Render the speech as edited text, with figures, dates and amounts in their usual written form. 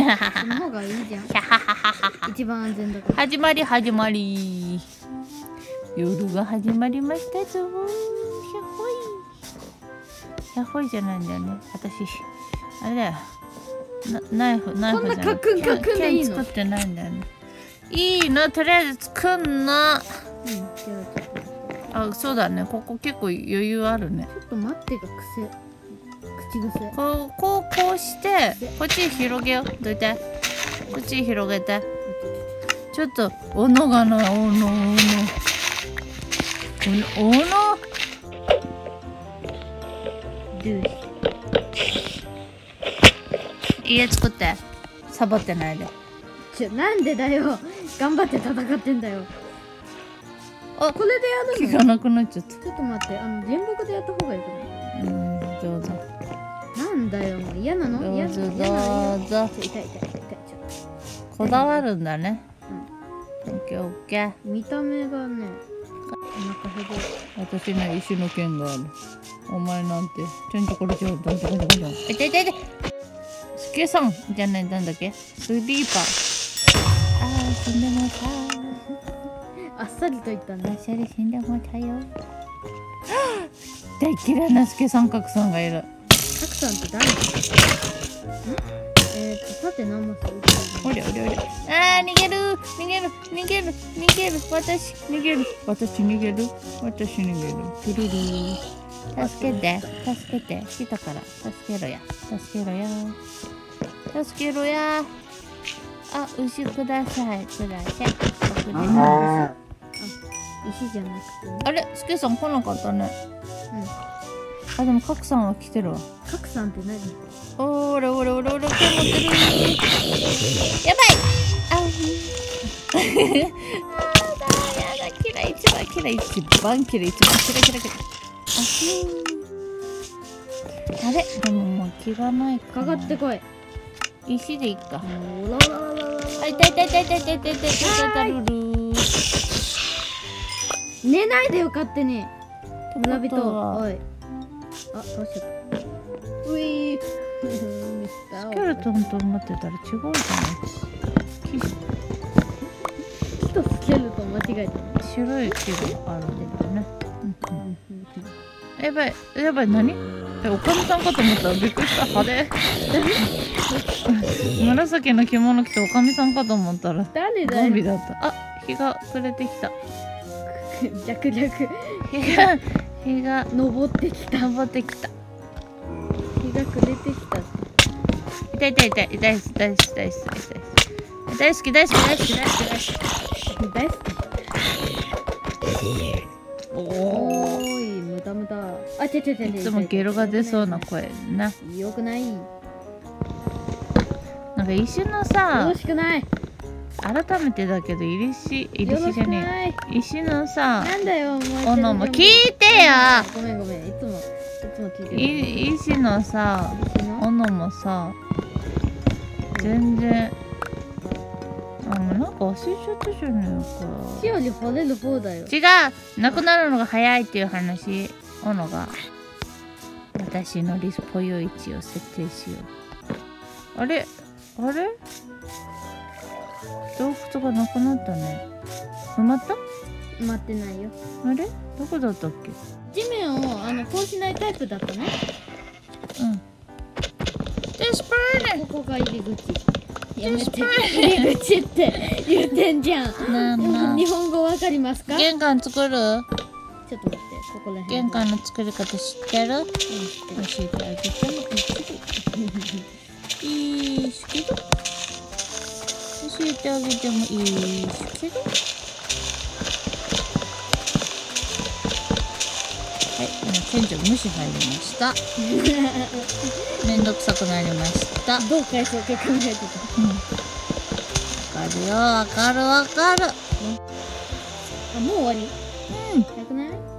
その方がいいじゃん。一番安全だから。 始まり始まり。夜が始まりましたぞ。ひゃっほい。ひゃっほいじゃないんだよね。私あれだよ。ナイフじゃない。 こんなカクンカクンでいいの？ 作ってないんだよね。いいの、とりあえず作んの。 うん、じゃあちょっと。 あ、そうだね。ここ結構余裕あるね。 ちょっと待ってが口癖。 こうしてこっち広げよう。どいて。こっち広げて。ちょっと斧がない。斧。家作って。サボってないで。 なんでだよ。頑張って戦ってんだよ。 あ、 これでやるの？ 気がなくなっちゃった。 ちょっと待って、原木でやった方がいいかな。 どうぞ。 なんだよ、もう嫌なの？嫌なの？ どうぞ。 痛い。 こだわるんだね。オッケーオッケー。 見た目がね、お腹へどい。 私ね、石の剣がある。お前なんて、ちょんちょころちょんちょんちょころちょん。痛い。スケさんじゃない、なんだっけ？スリーパー。ああ、死んでもうた。 あっさりと言ったね。 あっさり死んでもうたよ。大嫌いなスケさん、角さんがいる。 角さんって誰？さて何マス？ おりゃ。ああ、逃げる。私逃げる。トゥルル。助けて。来たから。助けろや。あ、牛ください。 石じゃなくてね。 あれ、スケさん来なかったね。あ、でも角さんは来てるわ。 角さんって何？ おれ、手持ってる。やばい。やだ、嫌い。一番嫌い。あれ、でももう気がないかな。 かかってこい。 石でいっか。 あ、 痛い。 寝ないでよ、勝手に。村人。 はおい。あ、どうしよう。ういー。 スケルトンと思ってたら違うじゃない。 木とスケルトン間違えた。 白い木があるんだよね。やばい、何？おかみさんかと思ったらびっくりした。派手。紫の着物着ておかみさんかと思ったら誰だよ。 ゾンビだった。あ、日が暮れてきた。 弱。 日が登ってきた。 日が日が暮れてきた。 痛い。大好き。 おーい、無駄。あ、いつもゲロが出そうな声な。 よくない。 なんか石のよさろ、しくない。 改めてだけど石じゃねえ。石のさ、 なんだよ、もう。 斧も聞いてよ。 ごめん。いつも聞いてる。 石のさ、斧もさ、全然なんか忘れちゃったじゃねえか。 木より掘れる方だよ。 違う、なくなるのが早いっていう話。斧が私のリスポヨ位置を設定しよう。あれ洞窟がなくなったね。埋まった？ 埋まってないよ。 あれどこだったっけ？ 地面をこうしないタイプだったね。ここが入り口。やめて。入り口って言ってんじゃん。日本語わかりますか？ 玄関作る？ ちょっと待って、ここら辺。 玄関の作り方知ってる？教えてあげてもいいですけど。教えてあげてもいいですけど。はい、店長無視入りました。めんどくさくなりました。 どう回想って考えてた。 わかる。 あ、もう終わり？早くない？